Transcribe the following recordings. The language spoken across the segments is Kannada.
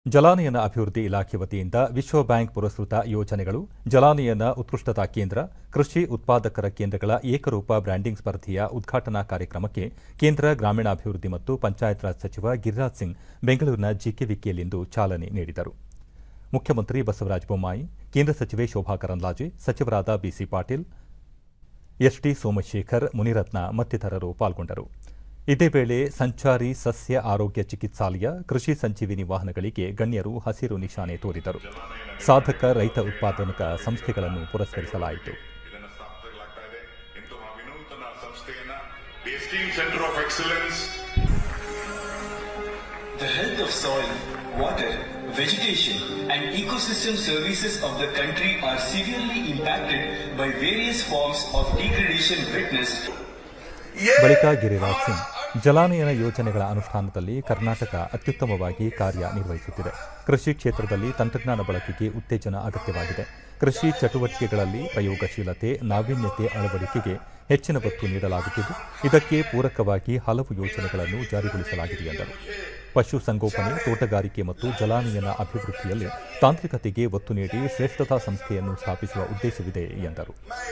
ಜಲಾನಯನ ಅಭಿವೃದ್ಧಿ ಇಲಾಖೆ ವತಿಯಿಂದ ವಿಶ್ವ ಬ್ಯಾಂಕ್ ಪುರಸ್ಕೃತ ಯೋಜನೆಗಳು, ಜಲಾನಯನ ಉತ್ಕೃಷ್ಟತಾ ಕೇಂದ್ರ, ಕೃಷಿ ಉತ್ಪಾದಕರ ಕೇಂದ್ರಗಳ ಏಕರೂಪ ಬ್ರ್ಯಾಂಡಿಂಗ್ ಸ್ಪರ್ಧೆಯ ಉದ್ಘಾಟನಾ ಕಾರ್ಯಕ್ರಮಕ್ಕೆ ಕೇಂದ್ರ ಗ್ರಾಮೀಣಾಭಿವೃದ್ಧಿ ಮತ್ತು ಪಂಚಾಯತ್ ರಾಜ್ ಸಚಿವ ಗಿರಿರಾಜ್ ಸಿಂಗ್ ಬೆಂಗಳೂರಿನ ಜಿಕೆವಿಕೆಯಲ್ಲಿಂದು ಚಾಲನೆ ನೀಡಿದರು. ಮುಖ್ಯಮಂತ್ರಿ ಬಸವರಾಜ ಬೊಮ್ಮಾಯಿ, ಕೇಂದ್ರ ಸಚಿವೆ ಶೋಭಾ ಕರಂದ್ಲಾಜೆ, ಸಚಿವರಾದ ಬಿಸಿ ಪಾಟೀಲ್, ಎಸ್ಟಿ ಸೋಮಶೇಖರ್, ಮುನಿರತ್ನ ಮತ್ತಿತರರು ಪಾಲ್ಗೊಂಡರು. ಇದೇ ವೇಳೆ ಸಂಚಾರಿ ಸಸ್ಯ ಆರೋಗ್ಯ ಚಿಕಿತ್ಸಾಲಯ, ಕೃಷಿ ಸಂಜೀವಿನಿ ವಾಹನಗಳಿಗೆ ಗಣ್ಯರು ಹಸಿರು ನಿಶಾನೆ ತೋರಿದರು. ಸಾಧಕ ರೈತ ಉತ್ಪಾದನಕ ಸಂಸ್ಥೆಗಳನ್ನು ಪುರಸ್ಕರಿಸಲಾಯಿತು. The health of soil, water, vegetation and ecosystem services of the country are severely impacted by various forms of degradation witnessed. ಬಳಿಕ ಗಿರಿರಾಜ್ ಸಿಂಗ್, ಜಲಾನಯನ ಯೋಜನೆಗಳ ಅನುಷ್ಠಾನದಲ್ಲಿ ಕರ್ನಾಟಕ ಅತ್ಯುತ್ತಮವಾಗಿ ಕಾರ್ಯನಿರ್ವಹಿಸುತ್ತಿದೆ. ಕೃಷಿ ಕ್ಷೇತ್ರದಲ್ಲಿ ತಂತ್ರಜ್ಞಾನ ಬಳಕೆಗೆ ಉತ್ತೇಜನ ಅಗತ್ಯವಾಗಿದೆ. ಕೃಷಿ ಚಟುವಟಿಕೆಗಳಲ್ಲಿ ಪ್ರಯೋಗಶೀಲತೆ, ನಾವೀನ್ಯತೆ ಅಳವಡಿಕೆಗೆ ಹೆಚ್ಚಿನ ಒತ್ತು ನೀಡಲಾಗುತ್ತಿದ್ದು, ಇದಕ್ಕೆ ಪೂರಕವಾಗಿ ಹಲವು ಯೋಜನೆಗಳನ್ನು ಜಾರಿಗೊಳಿಸಲಾಗಿದೆ ಎಂದರು. ಪಶು ಸಂಗೋಪನೆ, ತೋಟಗಾರಿಕೆ ಮತ್ತು ಜಲಾನಯನ ಅಭಿವೃದ್ಧಿಯಲ್ಲಿ ತಾಂತ್ರಿಕತೆಗೆ ಒತ್ತು ನೀಡಿ ಶ್ರೇಷ್ಠತಾ ಸಂಸ್ಥೆಯನ್ನು ಸ್ಥಾಪಿಸುವ ಉದ್ದೇಶವಿದೆ ಎಂದರು.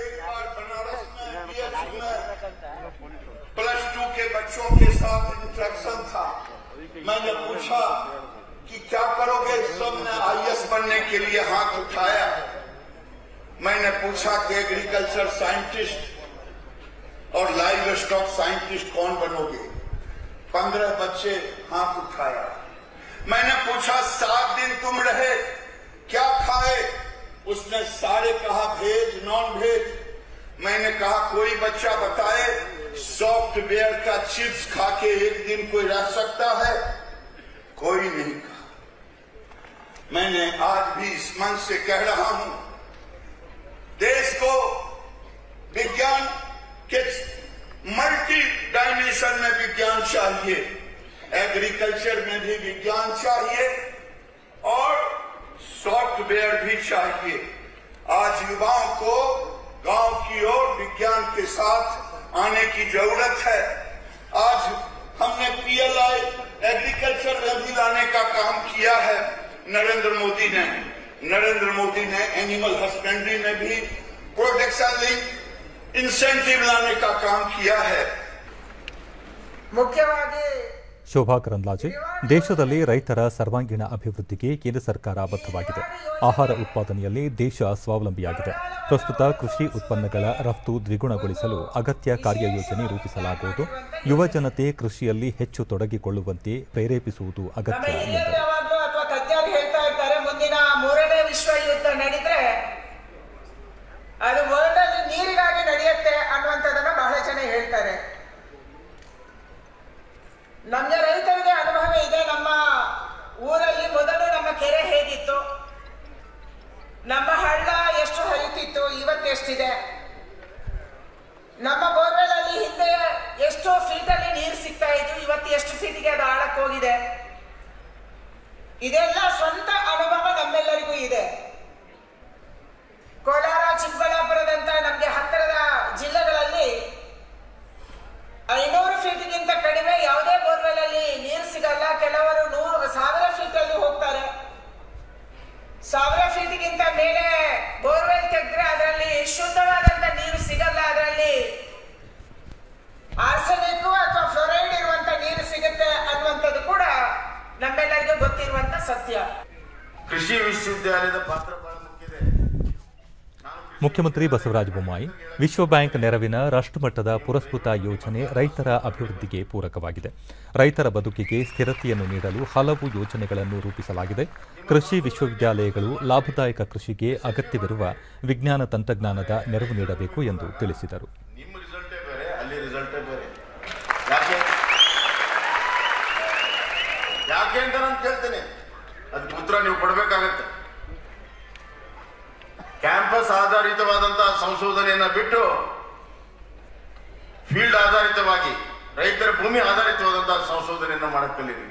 बच्चों के साथ इंटरेक्शन था। मैंने पूछा कि क्या करोगे, सबने आईएएस बनने के लिए हाथ उठाया। मैंने पूछा कि एग्रीकल्चर साइंटिस्ट और लाइव स्टॉक साइंटिस्ट कौन बनोगे? 15 बच्चे हाथ उठाया। मैंने पूछा 7 दिन तुम रहे, क्या खाए? उसने सारे कहा वेज, नॉन वेज। मैंने कहा कोई बच्चा बताए सॉफ्टवेयर का चिप्स खा के एक दिन कोई रह सकता है? कोई नहीं कहा। मैंने आज भी इस मन से कह रहा हूं, देश को विज्ञान के मल्टी डायमेंशन में विज्ञान चाहिए, एग्रीकल्चर में भी विज्ञान चाहिए और सॉफ्टवेयर भी चाहिए। आज युवाओं को गांव की ओर विज्ञान के साथ आने की जरूरत है। आज हमने पीएलआई एग्रीकल्चर में भी लाने का काम किया है। नरेंद्र मोदी ने एनिमल हस्बेंड्री में भी प्रोडक्शन लिंक इंसेंटिव लाने का काम किया है। मुख्यವಾಗಿ ಶೋಭಾ ಕರಂದ್ಲಾಜೆ, ದೇಶದಲ್ಲಿ ರೈತರ ಸರ್ವಾಂಗೀಣ ಅಭಿವೃದ್ಧಿಗೆ ಕೇಂದ್ರ ಸರ್ಕಾರ ಬದ್ಧವಾಗಿದೆ. ಆಹಾರ ಉತ್ಪಾದನೆಯಲ್ಲಿ ದೇಶ ಸ್ವಾವಲಂಬಿಯಾಗಿದೆ. ಪ್ರಸ್ತುತ ಕೃಷಿ ಉತ್ಪನ್ನಗಳ ರಫ್ತು ದ್ವಿಗುಣಗೊಳಿಸಲು ಅಗತ್ಯ ಕಾರ್ಯಯೋಜನೆ ರೂಪಿಸಲಾಗುವುದು. ಯುವ ಜನತೆ ಕೃಷಿಯಲ್ಲಿ ಹೆಚ್ಚು ತೊಡಗಿಕೊಳ್ಳುವಂತೆ ಪ್ರೇರೇಪಿಸುವುದು ಅಗತ್ಯ ಎಂದರು. ತಜ್ಞರು ಹೇಳ್ತಾ ಇದ್ದಾರೆ, ಮುಂದಿನ 3ನೇ ವಿಶ್ವ ಯುದ್ಧ ನಡೆದ್ರೆ ಅದು ವರ್ಲ್ಡ್ ಅಲ್ಲಿ ನೀರಿಗಾಗಿ ನಡೆಯುತ್ತೆ ಅನ್ನುವಂಥದ್ದನ್ನ ಬಹಳ ಜನ ಹೇಳ್ತಾರೆ. ನಮಗೆ ರೈತರಿಗೆ ಅನುಭವ ಇದೆ. ನಮ್ಮ ಊರಲ್ಲಿ ಮೊದಲು ನಮ್ಮ ಕೆರೆ ಹೇಗಿತ್ತು, ನಮ್ಮ ಹಳ್ಳ ಎಷ್ಟು ಹರಿತಿತ್ತು, ಇವತ್ತೆಷ್ಟಿದೆ, ನಮ್ಮ ಬೋರ್ವೆಲ್ ಅಲ್ಲಿ ಹಿಂದೆ ಎಷ್ಟು ಫೀಟಲ್ಲಿ ನೀರು ಸಿಗ್ತಾ ಇತ್ತು, ಇವತ್ತು ಎಷ್ಟು ಫೀಟಿಗೆ ಅದು ಆಳಕ್ಕೆ ಹೋಗಿದೆ. ಇದೆಲ್ಲ ಸ್ವಂತ ಅನುಭವ ನಮ್ಮೆಲ್ಲರಿಗೂ ಇದೆ. ಕೋಲಾರ, ಚಿಕ್ಕಬಳ್ಳಾಪುರದಂತ ನಮಗೆ ಹತ್ತಿರದ ಜಿಲ್ಲೆಗಳಲ್ಲಿ 500 ಫೀಟ್ಗಿಂತ ಕಡಿಮೆ ಯಾವುದೇ ಬೋರ್ವೆಲ್ ಅಲ್ಲಿ ನೀರು ಸಿಗಲ್ಲ. ಕೆಲವರು 1000 ಫೀಟ್ ಅಲ್ಲಿ ಹೋಗ್ತಾರೆ. 1000 ಫೀಟ್ಗಿಂತ ಮೇಲೆ ಬೋರ್ವೆಲ್ ತೆಗೆದ್ರೆ ಅದರಲ್ಲಿ ಶುದ್ಧವಾದಂತ ನೀರು ಸಿಗಲ್ಲ. ಅದರಲ್ಲಿ ಆರ್ಸೆನಿಕ್ ಅಥವಾ ಫ್ಲೋರೈಡ್ ಇರುವಂತ ನೀರು ಸಿಗುತ್ತೆ ಅನ್ನುವಂಥದ್ದು ಕೂಡ ನಮ್ಮೆಲ್ಲರಿಗೂ ಗೊತ್ತಿರುವಂತ ಸತ್ಯ. ಕೃಷಿ ವಿಶ್ವವಿದ್ಯಾಲಯದ ಪಾತ್ರ ಬಹಳ ಮುಖ್ಯ ಇದೆ. ಮುಖ್ಯಮಂತ್ರಿ ಬಸವರಾಜ ಬೊಮ್ಮಾಯಿ, ವಿಶ್ವ ಬ್ಯಾಂಕ್ ನೆರವಿನ ರಾಷ್ಟ್ರಮಟ್ಟದ ಪುರಸ್ಕೃತ ಯೋಜನೆ ರೈತರ ಅಭಿವೃದ್ಧಿಗೆ ಪೂರಕವಾಗಿದೆ. ರೈತರ ಬದುಕಿಗೆ ಸ್ಥಿರತೆಯನ್ನು ನೀಡಲು ಹಲವು ಯೋಜನೆಗಳನ್ನು ರೂಪಿಸಲಾಗಿದೆ. ಕೃಷಿ ವಿಶ್ವವಿದ್ಯಾಲಯಗಳು ಲಾಭದಾಯಕ ಕೃಷಿಗೆ ಅಗತ್ಯವಿರುವ ವಿಜ್ಞಾನ ತಂತ್ರಜ್ಞಾನದ ನೆರವು ನೀಡಬೇಕು ಎಂದು ತಿಳಿಸಿದರು. ಕ್ಯಾಂಪಸ್ ಆಧಾರಿತವಾದಂತಹ ಸಂಶೋಧನೆಯನ್ನ ಬಿಟ್ಟು ಫೀಲ್ಡ್ ಆಧಾರಿತವಾಗಿ ರೈತರ ಭೂಮಿ ಆಧಾರಿತವಾದಂತಹ ಸಂಶೋಧನೆಯನ್ನ ಮಾಡಕ್ ಕಲೀರಿ.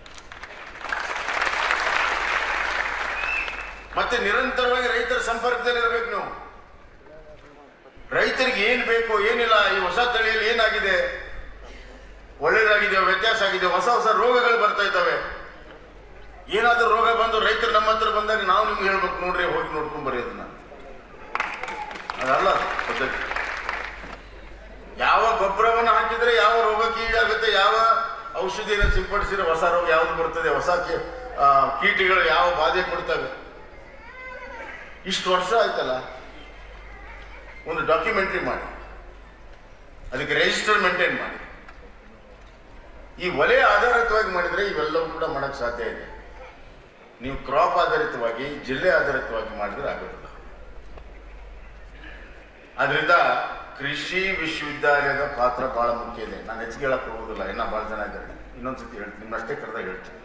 ಮತ್ತೆ ನಿರಂತರವಾಗಿ ರೈತರ ಸಂಪರ್ಕದಲ್ಲಿರಬೇಕು ನೀವು. ರೈತರಿಗೆ ಏನ್ ಬೇಕು ಏನಿಲ್ಲ, ಈ ಹೊಸ ತಳಿಯಲ್ಲಿ ಏನಾಗಿದೆ, ಒಳ್ಳೇದಾಗಿದೆಯೋ ವ್ಯತ್ಯಾಸ ಆಗಿದೆಯೋ, ಹೊಸ ಹೊಸ ರೋಗಗಳು ಬರ್ತಾ ಇದ್ದಾವೆ, ಏನಾದರೂ ರೋಗ ಬಂದು ರೈತರು ನಮ್ಮ ಹತ್ರ ಬಂದಾಗ ನಾವು ನಿಮ್ಗೆ ಹೇಳ್ಬೇಕು, ನೋಡ್ರಿ ಹೋಗಿ ನೋಡ್ಕೊಂಡ್ ಬರ್ರಿ ಅದನ್ನ. ಅದಲ್ಲ ಪದ್ಧತಿ. ಯಾವ ಗೊಬ್ಬರವನ್ನು ಹಾಕಿದ್ರೆ ಯಾವ ರೋಗಕ್ಕೆ ಈಡಾಗುತ್ತೆ, ಯಾವ ಔಷಧಿಯನ್ನು ಸಿಂಪಡಿಸಿದ್ರೆ ಹೊಸ ರೋಗ ಯಾವುದು ಬರ್ತದೆ, ಹೊಸ ಕೀಟಗಳು ಯಾವ ಬಾಧೆ ಕೊಡ್ತವೆ. ಇಷ್ಟು ವರ್ಷ ಆಯ್ತಲ್ಲ, ಒಂದು ಡಾಕ್ಯುಮೆಂಟ್ರಿ ಮಾಡಿ, ಅದಕ್ಕೆ ರಿಜಿಸ್ಟರ್ ಮೇಂಟೈನ್ ಮಾಡಿ. ಈ ವಲಯ ಆಧಾರಿತವಾಗಿ ಮಾಡಿದ್ರೆ ಇವೆಲ್ಲವೂ ಕೂಡ ಮಾಡಕ್ ಸಾಧ್ಯ ಇದೆ. ನೀವು ಕ್ರಾಪ್ ಆಧಾರಿತವಾಗಿ, ಜಿಲ್ಲೆ ಆಧಾರಿತವಾಗಿ ಮಾಡಿದ್ರೆ ಆಗೋದಿಲ್ಲ. ಆದ್ರಿಂದ ಕೃಷಿ ವಿಶ್ವವಿದ್ಯಾಲಯದ ಪಾತ್ರ ಬಹಳ ಮುಖ್ಯ ಇದೆ. ನಾನು ಹೆಚ್ಚಿಗೆ ಹೇಳಕ್ ಹೋಗೋದಿಲ್ಲ, ಇನ್ನ ಬಹಳ ಜನ ಇದ್ದಾರೆ. ಇನ್ನೊಂದ್ಸತಿ ಹೇಳ್ತೀನಿ, ನಿಮ್ಮಷ್ಟೇ ಕರೆದಾಗ ಹೇಳ್ತೀನಿ.